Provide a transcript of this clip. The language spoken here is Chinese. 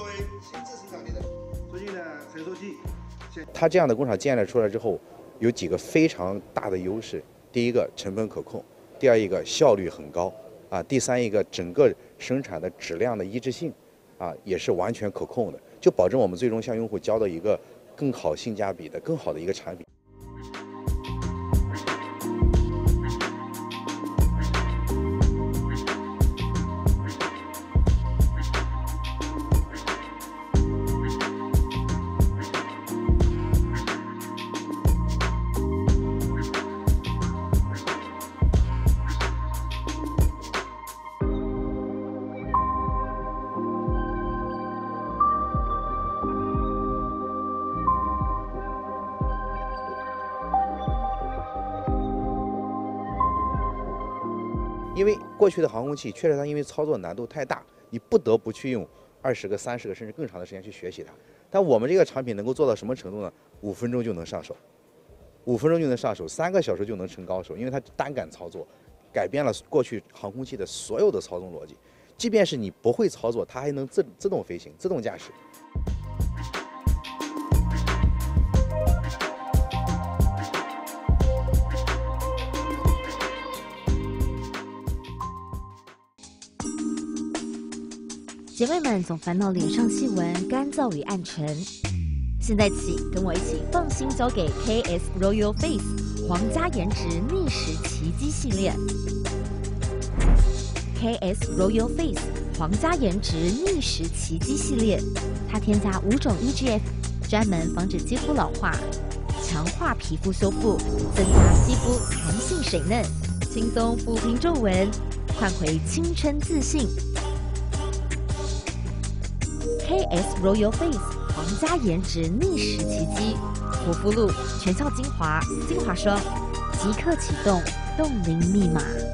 为新制生产力的，最近呢，成熟剂。 它这样的工厂建立出来之后，有几个非常大的优势。第一个，成本可控；第二一个，效率很高啊；第三一个，整个生产的质量的一致性啊也是完全可控的，就保证我们最终向用户交到一个更好性价比的、更好的一个产品。因为过去的航空器确实它因为操作难度太大，你不得不去用20个、30个甚至更长的时间去学习它。但我们这个产品能够做到什么程度呢？5分钟就能上手，5分钟就能上手，3个小时就能成高手，因为它单杆操作，改变了过去航空器的所有的操纵逻辑。即便是你不会操作，它还能自动飞行、自动驾驶。 姐妹们总烦恼脸上细纹、干燥与暗沉，现在起跟我一起放心交给 KS Royal Face 皇家颜值逆时奇迹系列。KS Royal Face 皇家颜值逆时奇迹系列，它添加5种 EGF， 专门防止肌肤老化，强化皮肤修复，增加肌肤弹性水嫩，轻松抚平皱纹，换回青春自信。KS Royal Face 皇家颜值逆时奇迹，护肤露、全效精华、精华霜，即刻启动冻龄密码。